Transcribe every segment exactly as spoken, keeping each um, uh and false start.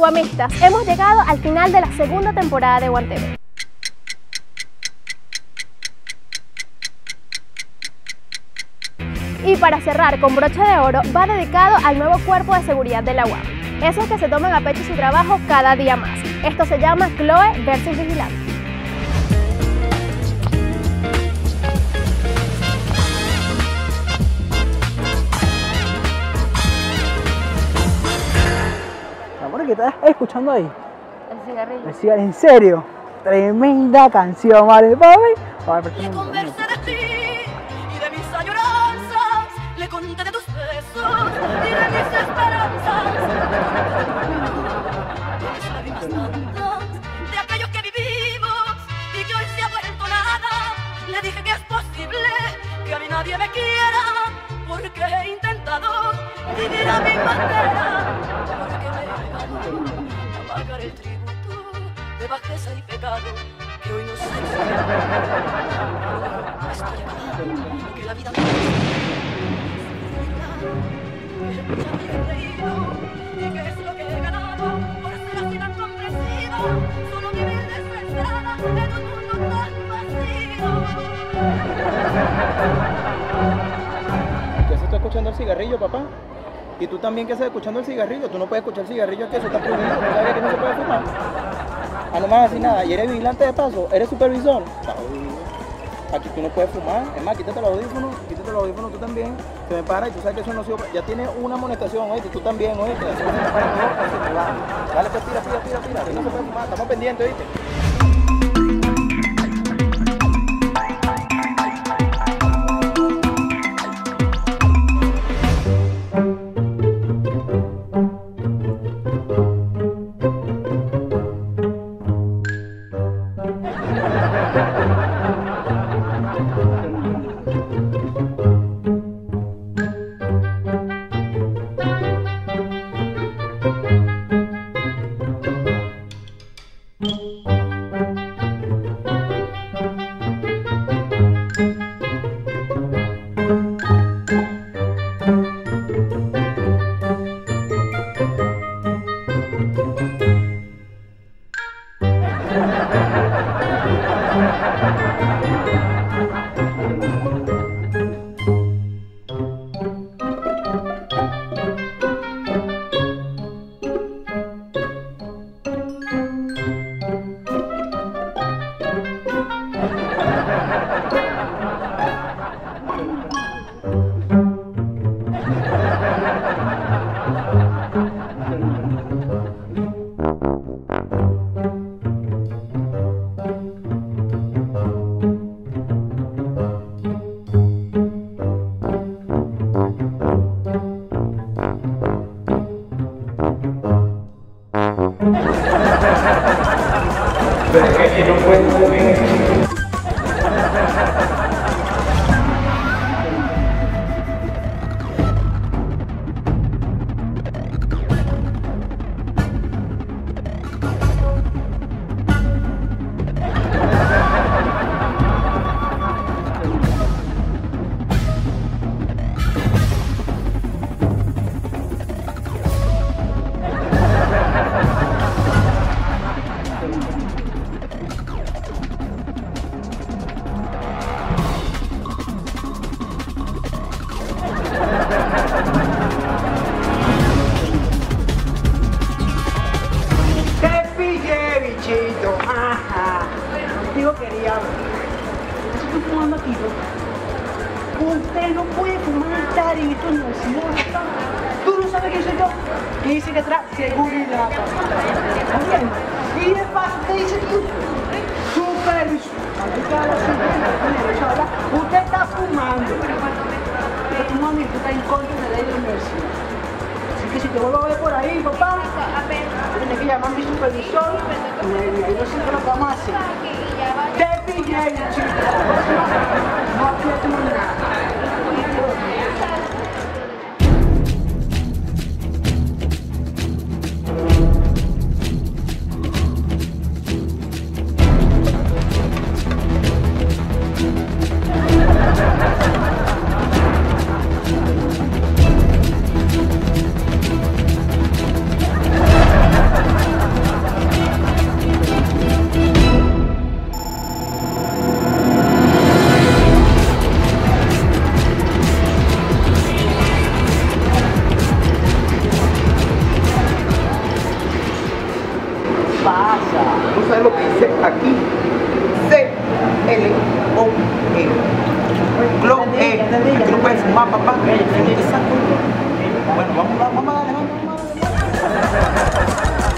Guamistas, hemos llegado al final de la segunda temporada de Guam T V. Y para cerrar con broche de oro, va dedicado al nuevo cuerpo de seguridad de la U A M, esos que se toman a pecho su trabajo cada día más. Esto se llama Chloe versus Vigilante. ¿Qué estás escuchando ahí? El cigarrillo. El cigarrillo, ¿en serio? Tremenda canción, ¿vale, papi? Vale, le conversé de ti y de mis añoranzas, le conté de tus besos y de mis esperanzas, de mis lágrimas tantas, de aquellos que vivimos y que hoy se ha vuelto nada. Le dije que es posible que a mí nadie me quiera, porque he intentado vivir a mi manera, porque me he negado a pagar el tributo de bajeza y pecado que hoy no sé si estoy acá, que la vida me he reído y que es lo que he ganado por ser así tan comprensiva, solo vivir desesperada en un mundo tan vacío. ¿Qué se está escuchando el cigarrillo, papá? ¿Y tú también qué estás escuchando el cigarrillo? Tú no puedes escuchar el cigarrillo, que eso está prohibido. ¿Tú sabes que no se puede fumar? Ah, no me vas a decir nada. ¿Y eres vigilante de paso? ¿Eres supervisor? Aquí tú no puedes fumar. Es más, quítate los audífonos, quítate los audífonos tú también. Se me para y tú sabes que eso no ha sido... Ya tienes una amonestación, oíste, tú también, oíste. Así que se me para mejor, así que va. Dale, pues tira, tira, tira, tira. Aquí no se puede fumar, estamos pendientes, oíste. Pero es que no puede ser bien. Usted no puede fumar en esta universidad. Tú no sabes quién soy yo. ¿Qué dice que atrás? Seguridad. Y de paso te dice tú, supervisor. Usted está fumando. Pero tu mami está en contra de la ley de la universidad. Así que si te vuelvo a ver por ahí, papá, tienes que llamar a mi supervisor. Y yo sé que lo que vamos a hacer. Te pillé, chicos. No aprieto nada. no sabes lo que dice aquí. C L O E. Clo E. Aquí no puedes fumar, papá. Exacto. Bueno, vamos, vamos, vamos a darle, vamos, vamos a darle.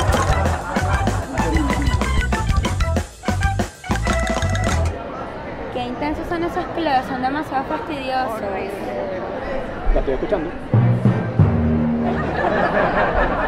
Qué intensos son esos clavos, son demasiado fastidiosos. La estoy escuchando.